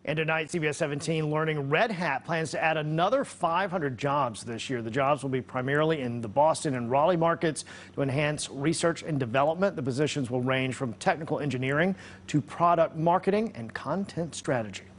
And tonight, CBS 17 Learning Red Hat plans to add another 500 jobs this year. The jobs will be primarily in the Boston and Raleigh markets to enhance research and development. The positions will range from technical engineering to product marketing and content strategy.